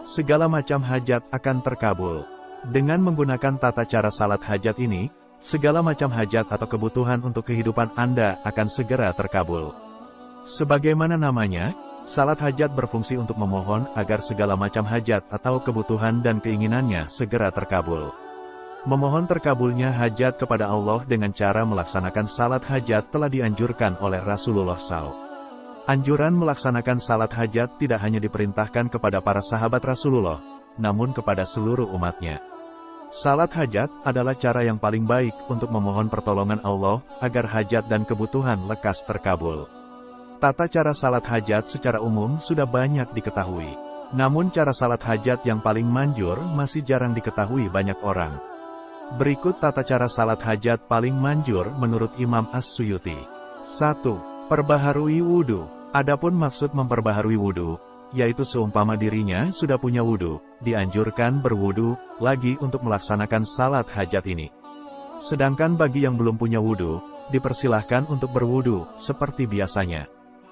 segala macam hajat akan terkabul. Dengan menggunakan tata cara salat hajat ini, segala macam hajat atau kebutuhan untuk kehidupan Anda akan segera terkabul. Sebagaimana namanya, salat hajat berfungsi untuk memohon agar segala macam hajat atau kebutuhan dan keinginannya segera terkabul. Memohon terkabulnya hajat kepada Allah dengan cara melaksanakan salat hajat telah dianjurkan oleh Rasulullah SAW. Anjuran melaksanakan salat hajat tidak hanya diperintahkan kepada para sahabat Rasulullah, namun kepada seluruh umatnya. Salat hajat adalah cara yang paling baik untuk memohon pertolongan Allah agar hajat dan kebutuhan lekas terkabul. Tata cara salat hajat secara umum sudah banyak diketahui. Namun cara salat hajat yang paling manjur masih jarang diketahui banyak orang. Berikut tata cara salat hajat paling manjur menurut Imam As-Suyuti. 1. Perbaharui wudu. Adapun maksud memperbaharui wudu, yaitu seumpama dirinya sudah punya wudu, dianjurkan berwudu lagi untuk melaksanakan salat hajat ini. Sedangkan bagi yang belum punya wudu, dipersilahkan untuk berwudu seperti biasanya.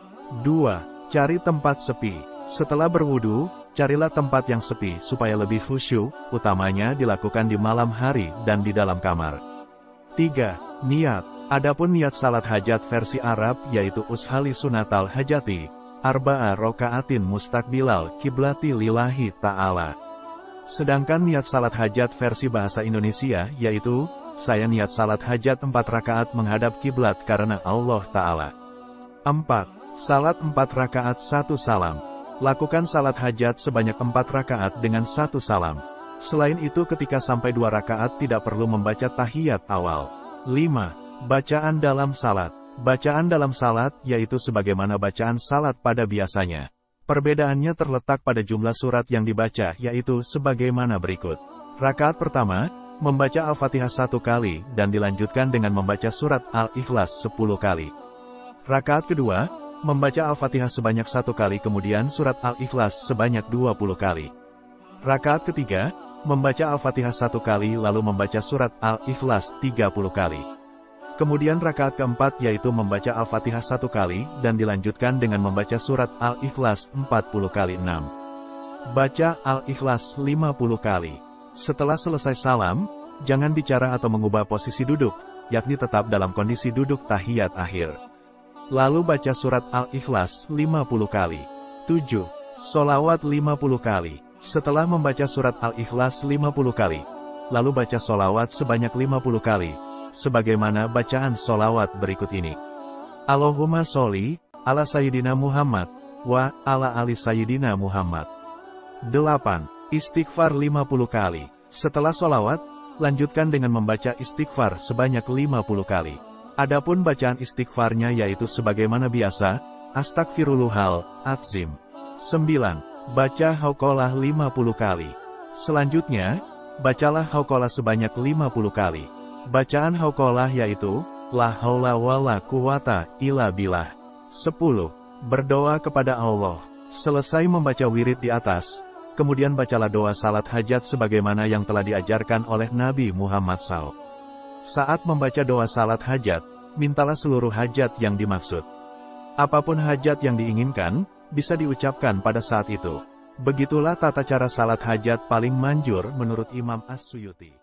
2. Cari tempat sepi. Setelah berwudu, carilah tempat yang sepi supaya lebih khusyuk, utamanya dilakukan di malam hari dan di dalam kamar. 3. Niat. Adapun niat salat hajat versi Arab yaitu ushali sunatal hajati, arba'a rokaatin mustaqbilal kiblati lillahi ta'ala. Sedangkan niat salat hajat versi bahasa Indonesia yaitu, saya niat salat hajat 4 rakaat menghadap kiblat karena Allah Ta'ala. 4. Salat 4 rakaat 1 salam. Lakukan salat hajat sebanyak 4 rakaat dengan 1 salam. Selain itu ketika sampai 2 rakaat tidak perlu membaca tahiyat awal. 5. Bacaan dalam salat. Bacaan dalam salat yaitu sebagaimana bacaan salat pada biasanya. Perbedaannya terletak pada jumlah surat yang dibaca yaitu sebagaimana berikut. Rakaat pertama, membaca Al-Fatihah 1 kali dan dilanjutkan dengan membaca surat Al-Ikhlas 10 kali. Rakaat kedua, membaca Al-Fatihah sebanyak 1 kali kemudian surat Al-Ikhlas sebanyak 20 kali. Rakaat ketiga, membaca Al-Fatihah 1 kali lalu membaca surat Al-Ikhlas 30 kali. Kemudian rakaat keempat yaitu membaca Al-Fatihah 1 kali dan dilanjutkan dengan membaca surat Al-Ikhlas 40 kali 6. Baca Al-Ikhlas 50 kali. Setelah selesai salam, jangan bicara atau mengubah posisi duduk, yakni tetap dalam kondisi duduk tahiyat akhir. Lalu baca surat Al-Ikhlas 50 kali. 7. Sholawat 50 kali. Setelah membaca surat Al-Ikhlas 50 kali, lalu baca sholawat sebanyak 50 kali, sebagaimana bacaan sholawat berikut ini. Allahumma sholli ala Sayyidina Muhammad, wa ala ali Sayyidina Muhammad. 8. Istighfar 50 kali. Setelah sholawat, lanjutkan dengan membaca istighfar sebanyak 50 kali. Adapun bacaan istighfarnya yaitu sebagaimana biasa, Astagfirullahal Azim. 9. Baca hauqalah 50 kali. Selanjutnya, bacalah hauqalah sebanyak 50 kali. Bacaan hauqalah yaitu, La haula wa la quwata illa billah. 10. Berdoa kepada Allah. Selesai membaca wirid di atas, kemudian bacalah doa salat hajat sebagaimana yang telah diajarkan oleh Nabi Muhammad SAW. Saat membaca doa salat hajat, mintalah seluruh hajat yang dimaksud. Apapun hajat yang diinginkan, bisa diucapkan pada saat itu. Begitulah tata cara salat hajat paling manjur menurut Imam As-Suyuti.